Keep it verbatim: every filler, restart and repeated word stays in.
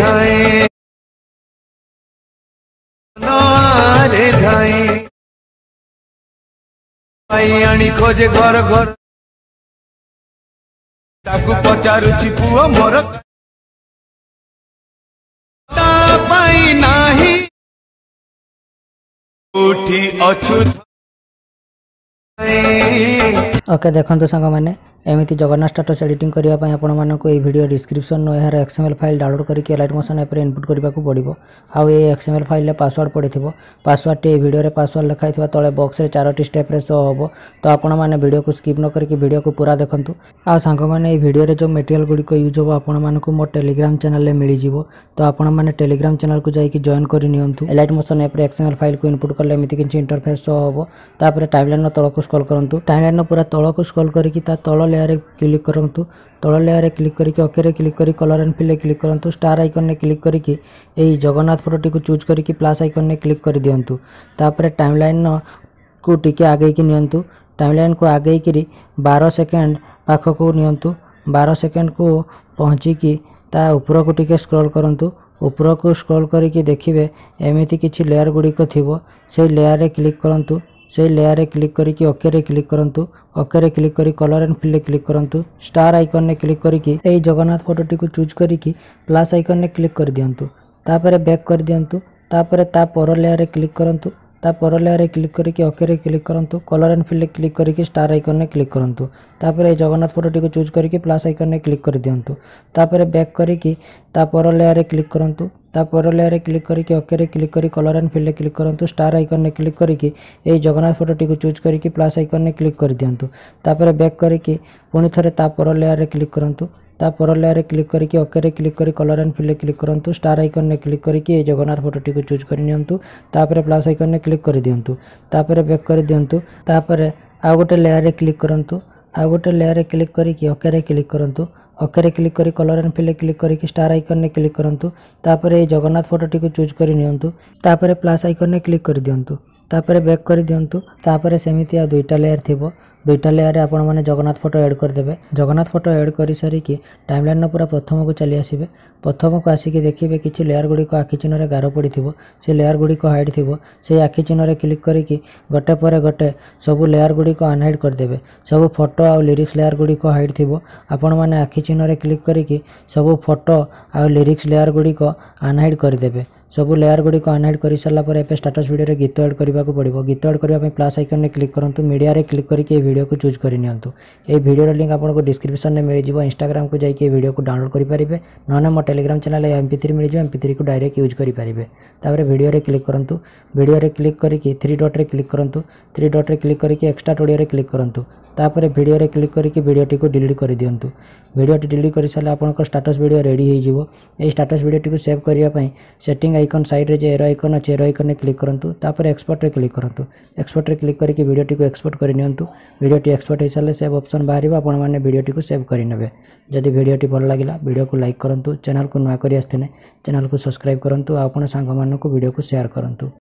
धाए नारे धाए आनी खोजे घर घर ताकू पचारुची पुओ मोर ता पाई नाही उठी अछु। ओके देखो सांग मैंने एमती जगन्नाथ स्टेटस एडिटिंग करने आपण मानक ये वीडियो डिस्क्रिप्शन यार एक्सएमएल फाइल डाउनलोड करके एलाइट मोशन ऐप इनपुट करने को पड़ो। आउ ये एक्सएमएल फाइल पासवर्ड पड़े पासवर्ड टी वीडियो पासवर्ड लिखाई तले बॉक्स रे चारोटी स्टेप रे शो हम तो आपण मैंने वीडियो को स्किप न करके वीडियो को पूरा देखंतु। आ सांग मैंने वीडियो रे जो मटेरियल गुड़िक यूज हो आपण मानक मो टेलीग्राम चैनल में मिल जाव तो आपण मैंने टेलीग्राम चैनल को जाकि जॉइन कर नियंतु। एलाइट मोशन ऐप रे एक्सएमएल फाइल को इनपुट कले एमती किसी इंटरफेस शो हम तापर टाइमलाइन तल को स्क्रॉल करंतु। टाइमलाइन पूरा तल को स्क्रॉल करके तल लेयर क्लिक करंतु। तल लेयर क्लिक करके ओके रे क्लिक करी कलर एंड फिल क्लिक करंतु। स्टार आइकन ने क्लिक करके एई जगन्नाथ फोटोटी को चूज करके प्लस आइकन ने क्लिक कर दियंतु। तापर टाइमलाइन को टिके आगे की नियंतु। टाइमलाइन को आगे करी बारह सेकेंड पाख को नियंतु। बारह सेकेंड को पहुँची कि ता ऊपर को टिके स्क्रॉल करंतु। ऊपर को स्क्रॉल करके देखिए एमती किसी लेयर गुड़िक थी से लेयर रे क्लिक करंतु। से लेयर रे क्लिक करके ओके रे क्लिक करंतु। ओके रे क्लिक करी कलर एंड फिल क्लिक करंतु। स्टार आइकन ने क्लिक करके एई जगन्नाथ फोटोटी को चूज करके प्लस आइकन ने क्लिक कर दियंतु। तापर बैक कर दियंतु। तापर ता पर लेयर रे क्लिक करंतु। ता पर लेयर रे क्लिक करके ओके रे क्लिक करंतु। कलर एंड फिल क्लिक करके स्टार आइकन ने क्लिक करंतु। तापर एई जगन्नाथ फोटोटी को चूज करके प्लस आइकन ने क्लिक कर दियंतु। तापर बैक करके ता पर लेयर रे क्लिक करंतु। तापर लेयर क्लिक करके ओके रे क्लिक करी कलर एंड फिल क्लिक करंतु। स्टार आइकन ने क्लिक करके एई जगन्नाथ फोटोटी को चूज करके प्लस आइकन ने क्लिक कर दियंतु। तापर बैक करके पुणी थरे तापर लेयर रे क्लिक करंतु। तापर लेयर क्लिक करके ओके रे क्लिक करी कलर एंड फिल क्लिक करंतु। स्टार आइकन ने क्लिक करके एई जगन्नाथ फोटोटी को चूज कर नियंतु। तापर प्लस आइकन ने क्लिक कर दियंतु। तापर बैक कर दियंतु। तापर आ गोटे लेयर रे क्लिक करंतु। आ गोटे लेयर रे क्लिक करके ओके रे क्लिक करंतु। ओके रे क्लिक करी कलर एंड फिल क्लिक करके स्टार आइकन ने क्लिक करंतु। तापर ए जगन्नाथ फोटोटी को चूज कर नियंतु। तापर प्लस आइकन ने क्लिक कर दियंतु। तापर बैक कर दियंतु। तापर सेमिति आ दुईटा लेयर थिबो दुईटा लेयर आपण माने जगन्नाथ फोटो ऐड कर देबे। जगन्नाथ फोटो ऐड करि सारी कि टाइमलाइन पूरा प्रथम को चली आसीबे। प्रथम को आसिक देखिए किसी लेयर गुड़ी को आखि चिन्ह गार पड़ी से लेयर गुड़ी को हाइड थी से आखि चिन्ह क्लिक करके गोटे पर गोटे सब लेयर गुड़ी को अनहाइड करदे। सब फोटो आउ लिरिक्स लेयर गुड़ी को हाइड थी आपण मैंने आखि चिन्ह क्लिक करके सब फोटो आउ लिरिक्स लेयर गुड़ी को अनहाइड करदे। सब लेयर गुड़ी को अनहाइड कर सारापर ए स्टाटस वीडियो रे गीत ऐड करने को पड़ो। गीत ऐड करने प्लस आइकन ने क्लिक करूँ। मीडिया रे क्लिक करके वीडियो को चूज कर नियंतु। ए वीडियो लिंक आपको डिस्क्रिप्शन में मिल जाए। इंस्टाग्राम को जाइए वीडियो को डाउनलोड करेंगे ना मो Telegram channel M P three मिल जाए। एम पी थ्री को डायरेक्ट यूज करेंगे। तापर वीडियो रे क्लिक करूँ। वीडियो रे क्लिक करके थ्री डॉट रे क्लिक करूँ। थ्री डॉट रे क्लिक करके एक्सट्रा ऑडियो रे क्लिक करूँ। तापर वीडियो रे क्लिक करके वीडियोटी को डिलीट कर दियंतु। वीडियोटी डिलीट कर सारे आपंकर स्टाटस वीडियो रेडी हो। स्टाटस वीडियोटी को सेव करने सेटिंग आइकन साइड रे एरो आइकन अच्छे एरो आइकन ने क्लिक करूँ। तापर एक्सपोर्ट रे क्लिक करूँ। एक्सपोर्ट रे क्लिक करके वीडियोटी को एक्सपोर्ट कर नियंतु। वीडियोटी एक्सपोर्ट हो सारे सेव ऑप्शन बाहर आपण मैंने वीडियोटी को सेव करेंगे। जदि वीडियोटी भल लगा वीडियो को लाइक करूँ। चैनल को नुआ कर आसते चैनल को सब्सक्राइब करूँ। आपण सांग मानक वीडियो को शेयर करूँ।